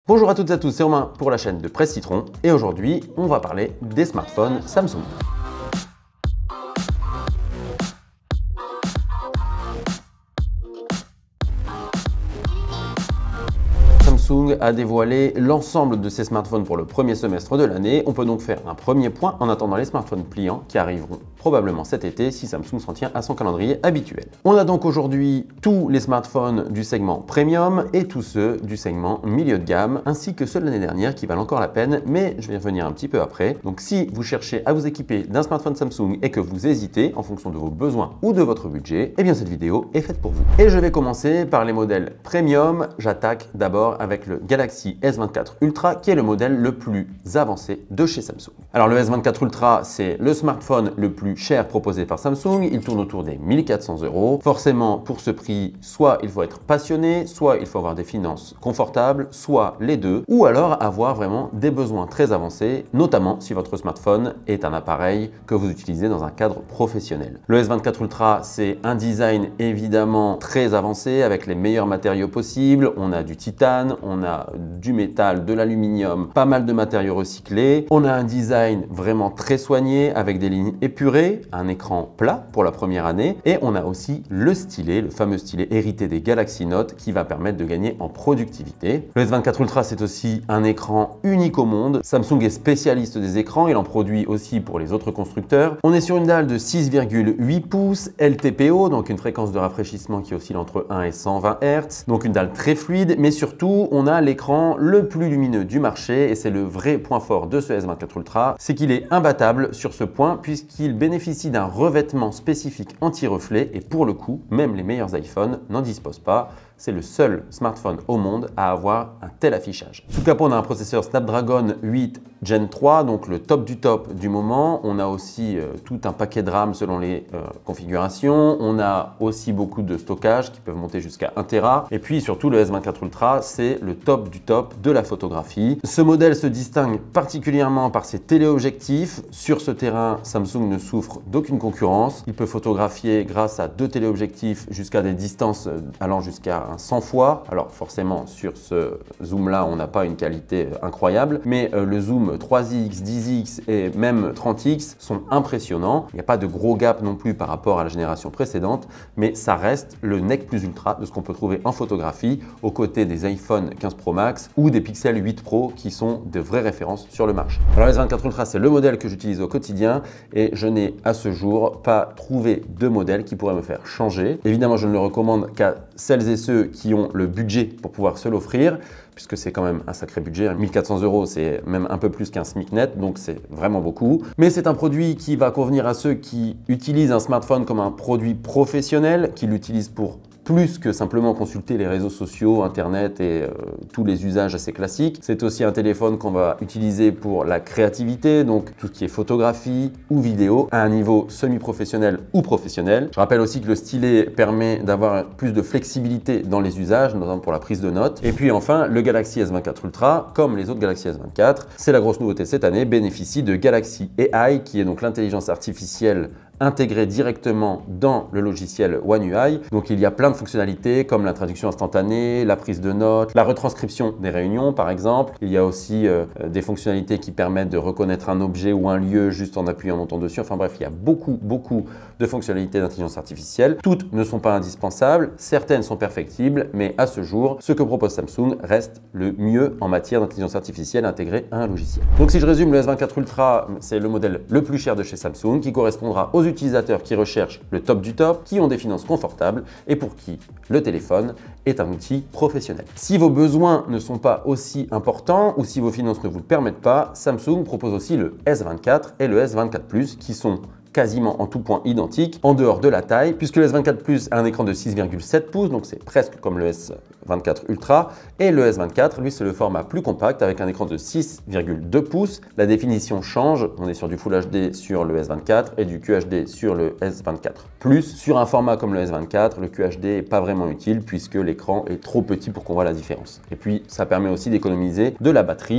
Bonjour à toutes et à tous, c'est Romain pour la chaîne de Presse Citron et aujourd'hui on va parler des smartphones Samsung. Samsung a dévoilé l'ensemble de ses smartphones pour le premier semestre de l'année. On peut donc faire un premier point en attendant les smartphones pliants qui arriveront probablement cet été si Samsung s'en tient à son calendrier habituel. On a donc aujourd'hui tous les smartphones du segment premium et tous ceux du segment milieu de gamme, ainsi que ceux de l'année dernière qui valent encore la peine, mais je vais y revenir un petit peu après. Donc si vous cherchez à vous équiper d'un smartphone Samsung et que vous hésitez en fonction de vos besoins ou de votre budget, eh bien cette vidéo est faite pour vous. Et je vais commencer par les modèles premium. J'attaque d'abord avec le Galaxy S24 Ultra qui est le modèle le plus avancé de chez Samsung. Alors le S24 Ultra, c'est le smartphone le plus cher proposé par Samsung. Il tourne autour des 1400 €. Forcément, pour ce prix, soit il faut être passionné, soit il faut avoir des finances confortables, soit les deux, ou alors avoir vraiment des besoins très avancés, notamment si votre smartphone est un appareil que vous utilisez dans un cadre professionnel. Le S24 Ultra, c'est un design évidemment très avancé avec les meilleurs matériaux possibles. On a du titane, on a du métal, de l'aluminium, pas mal de matériaux recyclés. On a un design vraiment très soigné avec des lignes épurées, un écran plat pour la première année et on a aussi le stylet, le fameux stylet hérité des Galaxy Note qui va permettre de gagner en productivité. Le S24 Ultra, c'est aussi un écran unique au monde. Samsung est spécialiste des écrans, il en produit aussi pour les autres constructeurs. On est sur une dalle de 6,8 pouces LTPO, donc une fréquence de rafraîchissement qui oscille entre 1 et 120 Hz, donc une dalle très fluide, mais surtout on a l'écran le plus lumineux du marché et c'est le vrai point fort de ce S24 Ultra, c'est qu'il est imbattable sur ce point puisqu'il bénéficie d'un revêtement spécifique anti-reflet et pour le coup, même les meilleurs iPhones n'en disposent pas. C'est le seul smartphone au monde à avoir un tel affichage. Sous le capot, on a un processeur Snapdragon 8 Gen 3, donc le top du moment. On a aussi tout un paquet de RAM selon les configurations. On a aussi beaucoup de stockage qui peuvent monter jusqu'à 1 Tera. Et puis surtout, le S24 Ultra, c'est le top du top de la photographie. Ce modèle se distingue particulièrement par ses téléobjectifs. Sur ce terrain, Samsung ne souffre d'aucune concurrence. Il peut photographier grâce à 2 téléobjectifs jusqu'à des distances allant jusqu'à 100 fois. Alors forcément, sur ce zoom-là, on n'a pas une qualité incroyable, mais le zoom 3x, 10x et même 30x sont impressionnants. Il n'y a pas de gros gap non plus par rapport à la génération précédente, mais ça reste le nec plus ultra de ce qu'on peut trouver en photographie aux côtés des iPhone 15 Pro Max ou des Pixel 8 Pro qui sont de vraies références sur le marché. Alors le S24 Ultra, c'est le modèle que j'utilise au quotidien et je n'ai à ce jour pas trouvé de modèle qui pourrait me faire changer. Évidemment, je ne le recommande qu'à celles et ceux qui ont le budget pour pouvoir se l'offrir, puisque c'est quand même un sacré budget. 1400 €, c'est même un peu plus qu'un SMIC net, donc c'est vraiment beaucoup. Mais c'est un produit qui va convenir à ceux qui utilisent un smartphone comme un produit professionnel, qui l'utilisent pour plus que simplement consulter les réseaux sociaux, Internet et tous les usages assez classiques. C'est aussi un téléphone qu'on va utiliser pour la créativité, donc tout ce qui est photographie ou vidéo à un niveau semi-professionnel ou professionnel. Je rappelle aussi que le stylet permet d'avoir plus de flexibilité dans les usages, notamment pour la prise de notes. Et puis enfin, le Galaxy S24 Ultra, comme les autres Galaxy S24, c'est la grosse nouveauté cette année, bénéficie de Galaxy AI, qui est donc l'intelligence artificielle intégrée directement dans le logiciel One UI. Donc il y a plein de fonctionnalités comme la traduction instantanée, la prise de notes, la retranscription des réunions par exemple. Il y a aussi des fonctionnalités qui permettent de reconnaître un objet ou un lieu juste en appuyant longtemps dessus. Enfin bref, il y a beaucoup de fonctionnalités d'intelligence artificielle. Toutes ne sont pas indispensables, certaines sont perfectibles, mais à ce jour, ce que propose Samsung reste le mieux en matière d'intelligence artificielle intégrée à un logiciel. Donc si je résume, le S24 Ultra, c'est le modèle le plus cher de chez Samsung qui correspondra aux utilisateurs qui recherchent le top du top, qui ont des finances confortables et pour qui le téléphone est un outil professionnel. Si vos besoins ne sont pas aussi importants ou si vos finances ne vous le permettent pas, Samsung propose aussi le S24 et le S24 Plus qui sont quasiment en tout point identiques en dehors de la taille puisque le S24 Plus a un écran de 6,7 pouces donc c'est presque comme le S24 Ultra et le S24 lui c'est le format plus compact avec un écran de 6,2 pouces. La définition change, on est sur du Full HD sur le S24 et du QHD sur le S24 Plus. Sur un format comme le S24, le QHD n'est pas vraiment utile puisque l'écran est trop petit pour qu'on voit la différence. Et puis ça permet aussi d'économiser de la batterie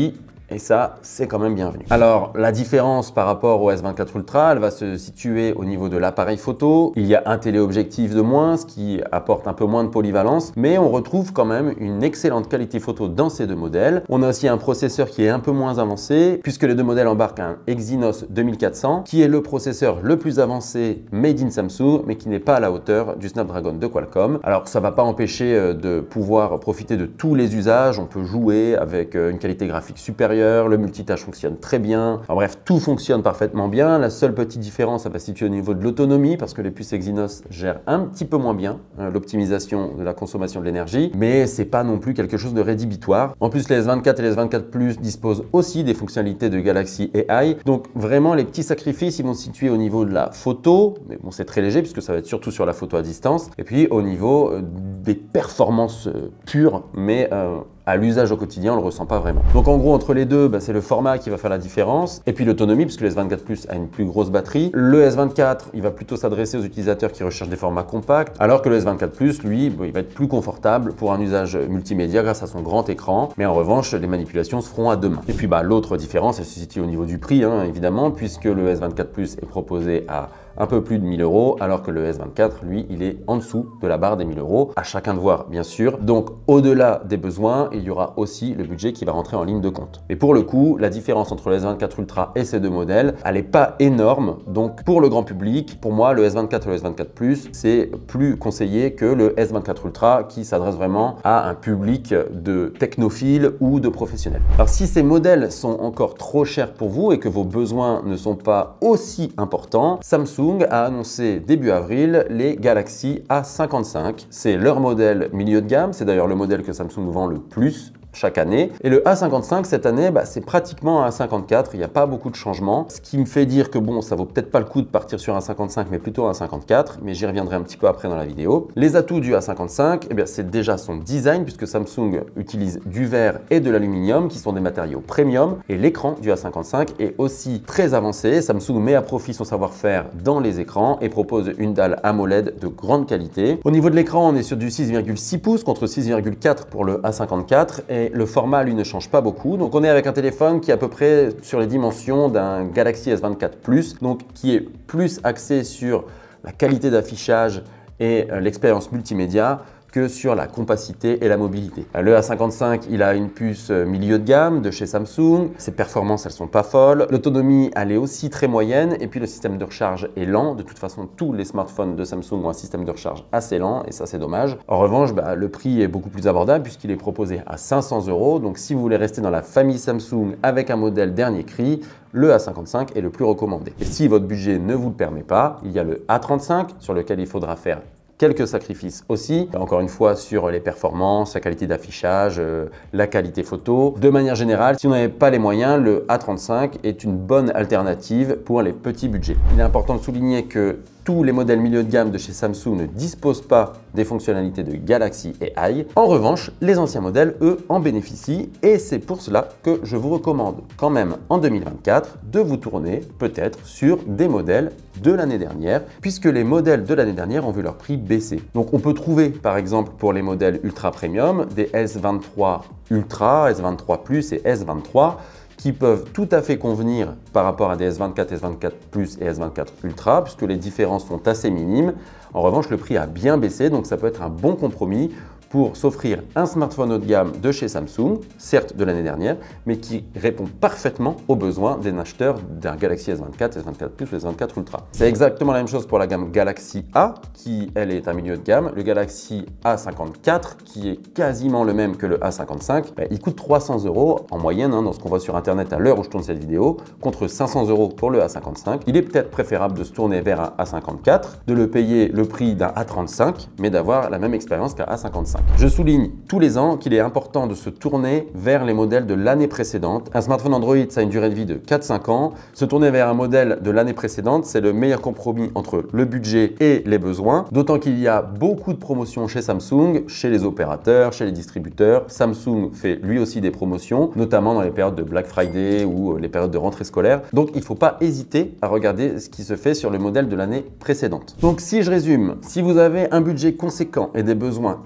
Et ça, c'est quand même bienvenu. Alors, la différence par rapport au S24 Ultra, elle va se situer au niveau de l'appareil photo. Il y a un téléobjectif de moins, ce qui apporte un peu moins de polyvalence, mais on retrouve quand même une excellente qualité photo dans ces deux modèles. On a aussi un processeur qui est un peu moins avancé, puisque les deux modèles embarquent un Exynos 2400, qui est le processeur le plus avancé made in Samsung, mais qui n'est pas à la hauteur du Snapdragon de Qualcomm. Alors, ça ne va pas empêcher de pouvoir profiter de tous les usages. On peut jouer avec une qualité graphique supérieure, le multitâche fonctionne très bien. En bref, tout fonctionne parfaitement bien. La seule petite différence, ça va se situer au niveau de l'autonomie, parce que les puces Exynos gèrent un petit peu moins bien l'optimisation de la consommation de l'énergie, mais c'est pas non plus quelque chose de rédhibitoire. En plus, les S24 et les S24 Plus disposent aussi des fonctionnalités de Galaxy AI. Donc vraiment, les petits sacrifices, ils vont se situer au niveau de la photo, mais bon, c'est très léger puisque ça va être surtout sur la photo à distance, et puis au niveau des performances pures, mais à l'usage au quotidien, on ne le ressent pas vraiment. Donc en gros, entre les deux, c'est le format qui va faire la différence. Et puis l'autonomie, puisque le S24 Plus a une plus grosse batterie. Le S24, il va plutôt s'adresser aux utilisateurs qui recherchent des formats compacts, alors que le S24 Plus, lui, il va être plus confortable pour un usage multimédia grâce à son grand écran. Mais en revanche, les manipulations se feront à deux mains. Et puis l'autre différence, elle se situe au niveau du prix, évidemment, puisque le S24 Plus est proposé à un peu plus de 1000 €, alors que le S24, lui, il est en dessous de la barre des 1000 €. À chacun de voir, bien sûr. Donc, au-delà des besoins, il y aura aussi le budget qui va rentrer en ligne de compte. Et pour le coup, la différence entre le S24 Ultra et ces deux modèles, elle n'est pas énorme. Donc, pour le grand public, pour moi, le S24 et le S24 Plus, c'est plus conseillé que le S24 Ultra qui s'adresse vraiment à un public de technophiles ou de professionnels. Alors, si ces modèles sont encore trop chers pour vous et que vos besoins ne sont pas aussi importants, Samsung a annoncé début avril les Galaxy A55. C'est leur modèle milieu de gamme, c'est d'ailleurs le modèle que Samsung vend le plus chaque année. Et le A55 cette année, c'est pratiquement un A54, il n'y a pas beaucoup de changements. Ce qui me fait dire que bon, ça vaut peut-être pas le coup de partir sur un A55, mais plutôt un A54, mais j'y reviendrai un petit peu après dans la vidéo. Les atouts du A55, c'est déjà son design, puisque Samsung utilise du verre et de l'aluminium, qui sont des matériaux premium, et l'écran du A55 est aussi très avancé. Samsung met à profit son savoir-faire dans les écrans et propose une dalle AMOLED de grande qualité. Au niveau de l'écran, on est sur du 6,6 pouces contre 6,4 pour le A54, et le format, lui, ne change pas beaucoup. Donc, on est avec un téléphone qui est à peu près sur les dimensions d'un Galaxy S24 Plus, donc qui est plus axé sur la qualité d'affichage et l'expérience multimédia que sur la compacité et la mobilité. Le A55, il a une puce milieu de gamme de chez Samsung. Ses performances, elles sont pas folles. L'autonomie, elle est aussi très moyenne. Et puis, le système de recharge est lent. De toute façon, tous les smartphones de Samsung ont un système de recharge assez lent. Et ça, c'est dommage. En revanche, le prix est beaucoup plus abordable puisqu'il est proposé à 500 €. Donc, si vous voulez rester dans la famille Samsung avec un modèle dernier cri, le A55 est le plus recommandé. Et si votre budget ne vous le permet pas, il y a le A35 sur lequel il faudra faire quelques sacrifices aussi, encore une fois sur les performances, la qualité d'affichage, la qualité photo. De manière générale, si vous n'avez pas les moyens, le A35 est une bonne alternative pour les petits budgets. Il est important de souligner que tous les modèles milieu de gamme de chez Samsung ne disposent pas des fonctionnalités de Galaxy AI. En revanche, les anciens modèles, eux, en bénéficient et c'est pour cela que je vous recommande quand même en 2024 de vous tourner peut-être sur des modèles de l'année dernière, puisque les modèles de l'année dernière ont vu leur prix baisser. Donc on peut trouver par exemple pour les modèles ultra premium des S23 Ultra, S23 Plus et S23 qui peuvent tout à fait convenir par rapport à des S24, S24 Plus et S24 Ultra, puisque les différences sont assez minimes. En revanche, le prix a bien baissé, donc ça peut être un bon compromis pour s'offrir un smartphone haut de gamme de chez Samsung, certes de l'année dernière, mais qui répond parfaitement aux besoins des acheteurs d'un Galaxy S24, S24 Plus ou S24 Ultra. C'est exactement la même chose pour la gamme Galaxy A, qui elle est un milieu de gamme. Le Galaxy A54, qui est quasiment le même que le A55, il coûte 300 € en moyenne, dans ce qu'on voit sur Internet à l'heure où je tourne cette vidéo, contre 500 € pour le A55. Il est peut-être préférable de se tourner vers un A54, de le payer le prix d'un A35, mais d'avoir la même expérience qu'un A55. Je souligne tous les ans qu'il est important de se tourner vers les modèles de l'année précédente. Un smartphone Android, ça a une durée de vie de 4-5 ans. Se tourner vers un modèle de l'année précédente, c'est le meilleur compromis entre le budget et les besoins. D'autant qu'il y a beaucoup de promotions chez Samsung, chez les opérateurs, chez les distributeurs. Samsung fait lui aussi des promotions, notamment dans les périodes de Black Friday ou les périodes de rentrée scolaire. Donc il ne faut pas hésiter à regarder ce qui se fait sur le modèle de l'année précédente. Donc si je résume, si vous avez un budget conséquent et des besoins conséquents,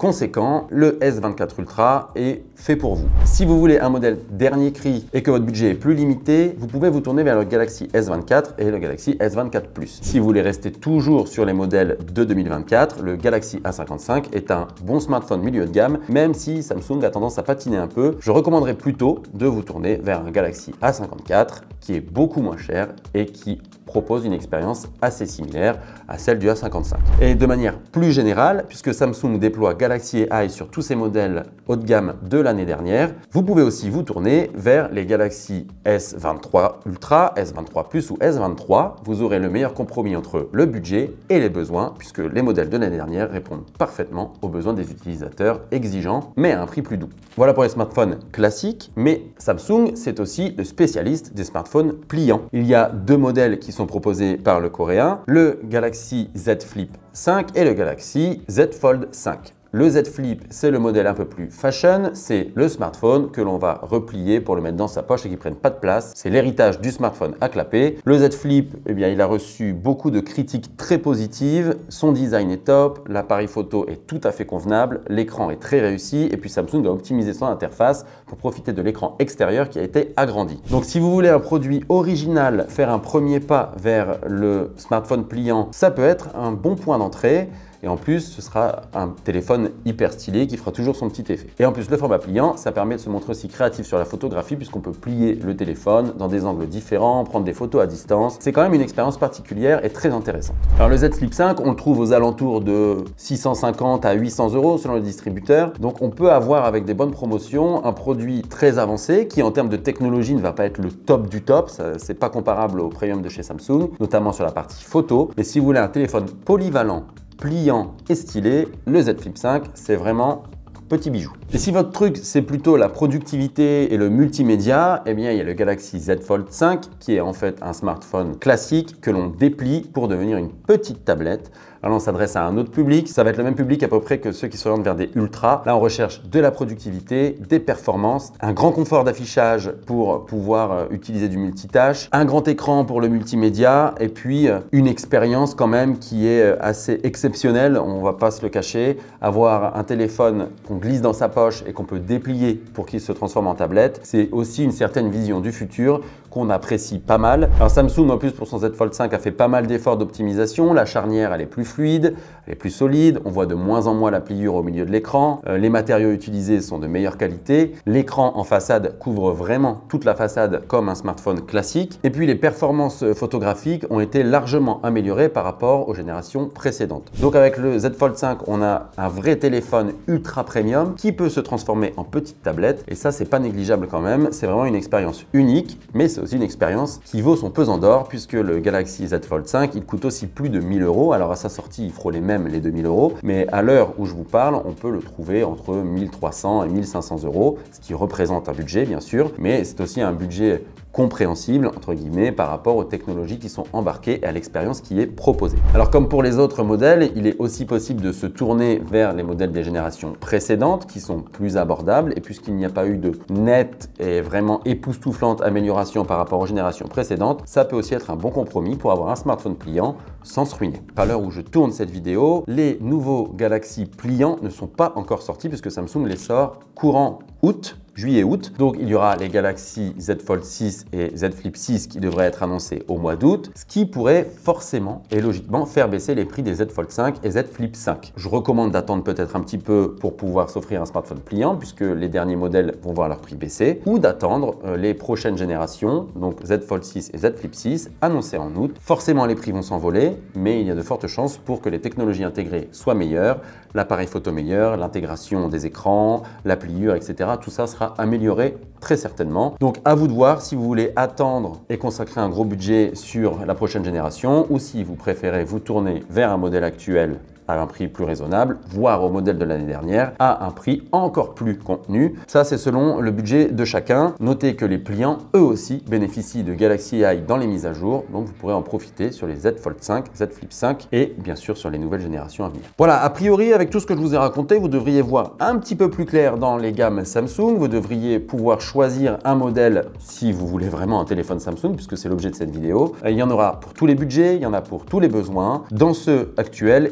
pliant, le S24 Ultra est fait pour vous. Si vous voulez un modèle dernier cri et que votre budget est plus limité, vous pouvez vous tourner vers le Galaxy S24 et le Galaxy S24 Plus. Si vous voulez rester toujours sur les modèles de 2024, le Galaxy A55 est un bon smartphone milieu de gamme, même si Samsung a tendance à patiner un peu. Je recommanderais plutôt de vous tourner vers un Galaxy A54 qui est beaucoup moins cher et qui propose une expérience assez similaire à celle du A55. Et de manière plus générale, puisque Samsung déploie Galaxy AI sur tous ses modèles haut de gamme de l'année dernière, vous pouvez aussi vous tourner vers les Galaxy S23 Ultra, S23 Plus ou S23. Vous aurez le meilleur compromis entre le budget et les besoins, puisque les modèles de l'année dernière répondent parfaitement aux besoins des utilisateurs exigeants, mais à un prix plus doux. Voilà pour les smartphones classiques, mais Samsung, c'est aussi le spécialiste des smartphones pliants. Il y a deux modèles qui sont proposés par le coréen, le Galaxy Z Flip 5 et le Galaxy Z Fold 5. Le Z Flip, c'est le modèle un peu plus fashion, c'est le smartphone que l'on va replier pour le mettre dans sa poche et qui ne prenne pas de place. C'est l'héritage du smartphone à clapper. Le Z Flip, eh bien, il a reçu beaucoup de critiques très positives. Son design est top, l'appareil photo est tout à fait convenable, l'écran est très réussi et puis Samsung a optimisé son interface pour profiter de l'écran extérieur qui a été agrandi. Donc si vous voulez un produit original, faire un premier pas vers le smartphone pliant, ça peut être un bon point d'entrée. Et en plus, ce sera un téléphone hyper stylé qui fera toujours son petit effet. Et en plus, le format pliant, ça permet de se montrer aussi créatif sur la photographie puisqu'on peut plier le téléphone dans des angles différents, prendre des photos à distance. C'est quand même une expérience particulière et très intéressante. Alors le Z Flip 5, on le trouve aux alentours de 650 à 800 € selon le distributeur. Donc on peut avoir avec des bonnes promotions un produit très avancé qui en termes de technologie ne va pas être le top du top. C'est pas comparable au premium de chez Samsung, notamment sur la partie photo. Mais si vous voulez un téléphone polyvalent, pliant et stylé, le Z Flip 5, c'est vraiment petit bijou. Et si votre truc, c'est plutôt la productivité et le multimédia, eh bien, il y a le Galaxy Z Fold 5 qui est en fait un smartphone classique que l'on déplie pour devenir une petite tablette. Alors, on s'adresse à un autre public. Ça va être le même public à peu près que ceux qui s'orientent vers des ultras. Là, on recherche de la productivité, des performances, un grand confort d'affichage pour pouvoir utiliser du multitâche, un grand écran pour le multimédia et puis une expérience quand même qui est assez exceptionnelle. On ne va pas se le cacher. Avoir un téléphone qu'on glisse dans sa poche et qu'on peut déplier pour qu'il se transforme en tablette, c'est aussi une certaine vision du futur qu'on apprécie pas mal. Alors Samsung en plus pour son Z Fold 5 a fait pas mal d'efforts d'optimisation. La charnière elle est plus fluide, elle est plus solide, on voit de moins en moins la pliure au milieu de l'écran, les matériaux utilisés sont de meilleure qualité, l'écran en façade couvre vraiment toute la façade comme un smartphone classique et puis les performances photographiques ont été largement améliorées par rapport aux générations précédentes. Donc avec le Z Fold 5 on a un vrai téléphone ultra premium qui peut se transformer en petite tablette et ça c'est pas négligeable quand même, c'est vraiment une expérience unique mais c'est aussi une expérience qui vaut son pesant d'or puisque le Galaxy Z Fold 5 il coûte aussi plus de 1000 €. Alors à sa sortie il frôlait même les 2000 €, mais à l'heure où je vous parle on peut le trouver entre 1300 et 1500 €, ce qui représente un budget bien sûr, mais c'est aussi un budget compréhensible entre guillemets par rapport aux technologies qui sont embarquées et à l'expérience qui est proposée. Alors comme pour les autres modèles, il est aussi possible de se tourner vers les modèles des générations précédentes qui sont plus abordables et puisqu'il n'y a pas eu de nette et vraiment époustouflante amélioration par rapport aux générations précédentes, ça peut aussi être un bon compromis pour avoir un smartphone pliant sans se ruiner. À l'heure où je tourne cette vidéo, les nouveaux Galaxy pliants ne sont pas encore sortis puisque Samsung les sort courant août, juillet-août. Donc il y aura les Galaxy Z Fold 6 et Z Flip 6 qui devraient être annoncés au mois d'août, ce qui pourrait forcément et logiquement faire baisser les prix des Z Fold 5 et Z Flip 5. Je recommande d'attendre peut-être un petit peu pour pouvoir s'offrir un smartphone pliant puisque les derniers modèles vont voir leur prix baisser ou d'attendre les prochaines générations, donc Z Fold 6 et Z Flip 6 annoncés en août. Forcément les prix vont s'envoler, mais il y a de fortes chances pour que les technologies intégrées soient meilleures, l'appareil photo meilleur, l'intégration des écrans, la pliure, etc. Tout ça sera amélioré très certainement. Donc à vous de voir si vous voulez attendre et consacrer un gros budget sur la prochaine génération ou si vous préférez vous tourner vers un modèle actuel à un prix plus raisonnable, voire au modèle de l'année dernière, à un prix encore plus contenu. Ça, c'est selon le budget de chacun. Notez que les pliants, eux aussi, bénéficient de Galaxy AI dans les mises à jour, donc vous pourrez en profiter sur les Z Fold 5, Z Flip 5 et bien sûr sur les nouvelles générations à venir. Voilà, a priori, avec tout ce que je vous ai raconté, vous devriez voir un petit peu plus clair dans les gammes Samsung. Vous devriez pouvoir choisir un modèle si vous voulez vraiment un téléphone Samsung, puisque c'est l'objet de cette vidéo. Il y en aura pour tous les budgets, il y en a pour tous les besoins, dans ceux actuels et dans ceux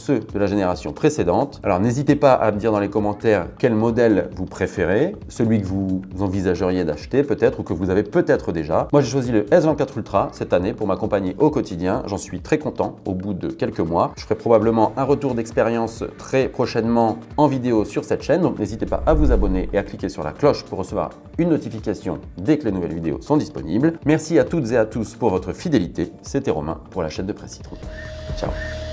ceux de la génération précédente. Alors n'hésitez pas à me dire dans les commentaires quel modèle vous préférez, celui que vous envisageriez d'acheter peut-être ou que vous avez peut-être déjà. Moi j'ai choisi le S24 Ultra cette année pour m'accompagner au quotidien. J'en suis très content au bout de quelques mois. Je ferai probablement un retour d'expérience très prochainement en vidéo sur cette chaîne. Donc n'hésitez pas à vous abonner et à cliquer sur la cloche pour recevoir une notification dès que les nouvelles vidéos sont disponibles. Merci à toutes et à tous pour votre fidélité. C'était Romain pour la chaîne de Presse Citron. Ciao.